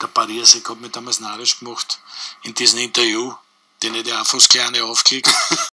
der Pariasek hat mich damals narrisch gemacht in diesem Interview, den ich dir auch fast kleine aufkriege.